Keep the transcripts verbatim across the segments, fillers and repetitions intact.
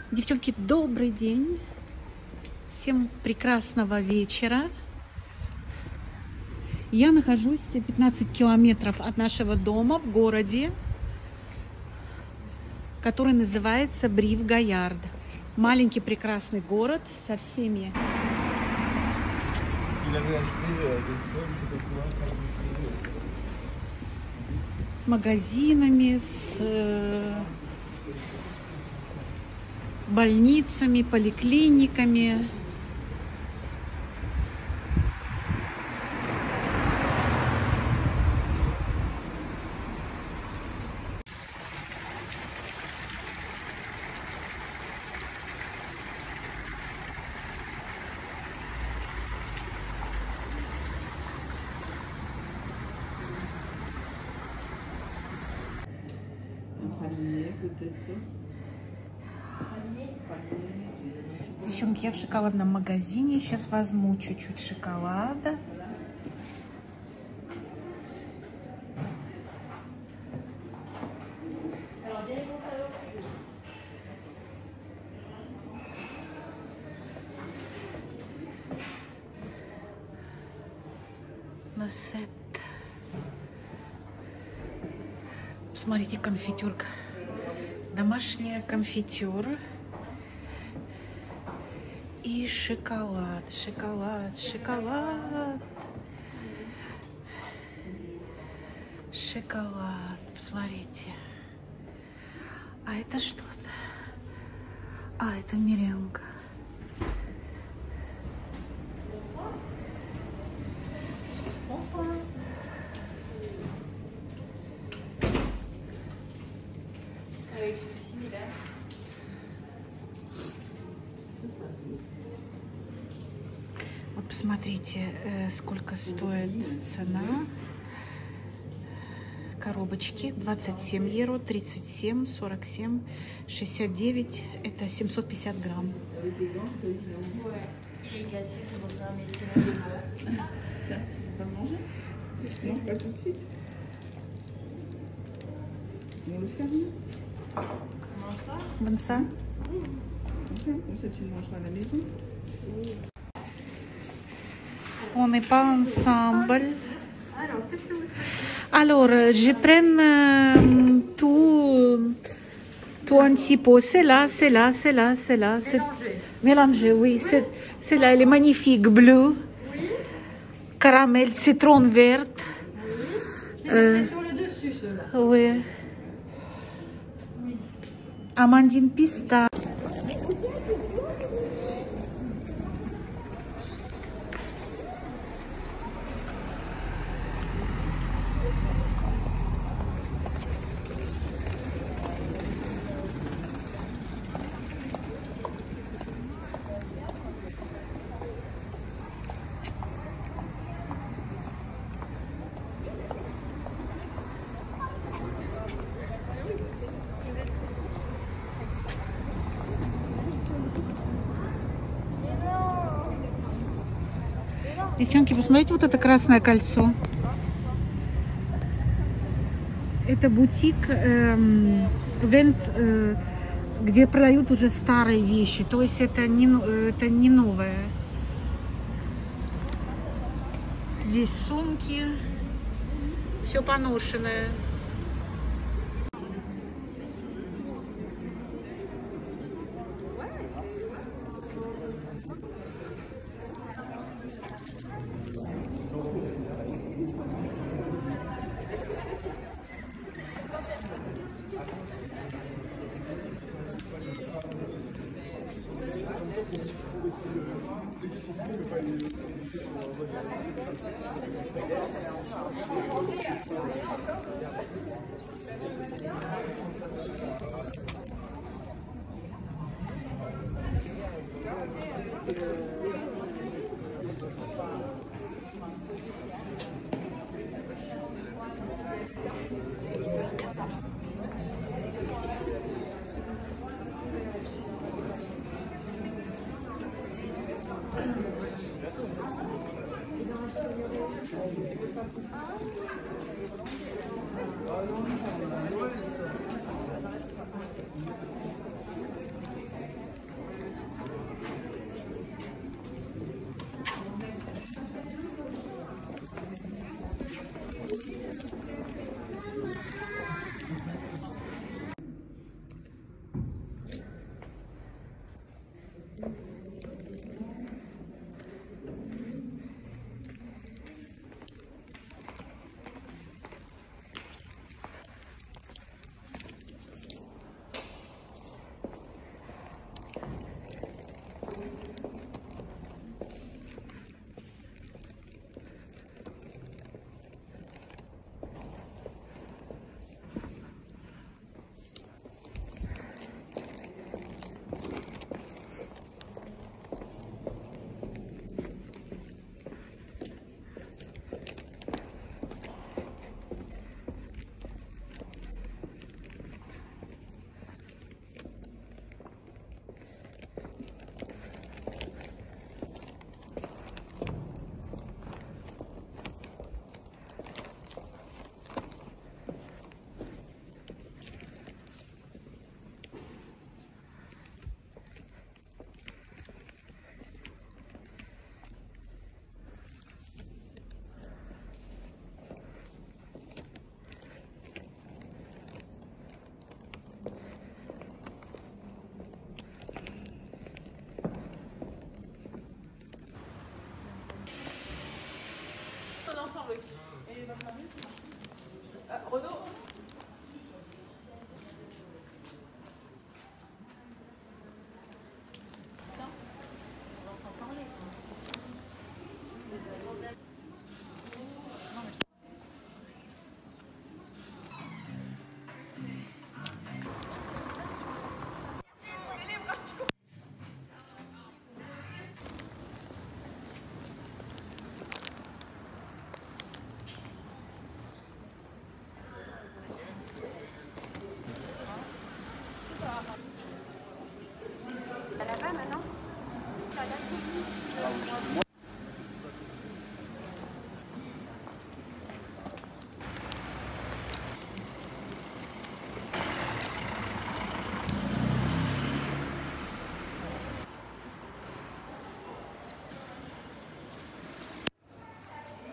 Девчонки, добрый день! Всем прекрасного вечера! Я нахожусь пятнадцать километров от нашего дома в городе, который называется Брив-Гаярд. Маленький прекрасный город со всеми с магазинами, с больницами, поликлиниками. Девчонки, я в шоколадном магазине. Сейчас возьму чуть-чуть шоколада. Насет. Посмотрите, конфитюрка. Домашняя конфитюра. И шоколад, шоколад, шоколад. Шоколад, посмотрите. А это что-то? А, это меренга. Вот посмотрите, э, сколько стоит цена коробочки. двадцать семь евро, тридцать семь, сорок семь, шестьдесят девять. Это семьсот пятьдесят грамм. Bonsoir. On n'est pas ensemble. Alors, je prends euh, tout, tout un petit pot. C'est là, c'est là, c'est là, c'est là. Mélangé, oui. C'est là, elle est magnifique. Bleu, oui. Caramel, citron verte. Oui. Euh, sur le dessus, ceux-là. Oui. Oui. Amandine pistache. Девчонки, посмотрите, вот это красное кольцо. Это бутик, эм, вент, э, где продают уже старые вещи. То есть это не, это не новое. Здесь сумки. Все поношенное.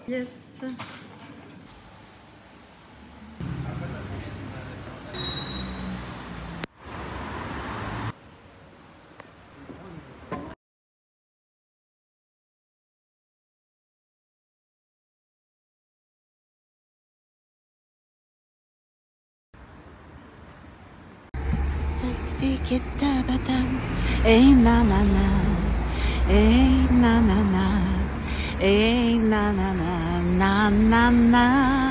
Yes. Hey na na na, hey na na na, hey na na na, na na na.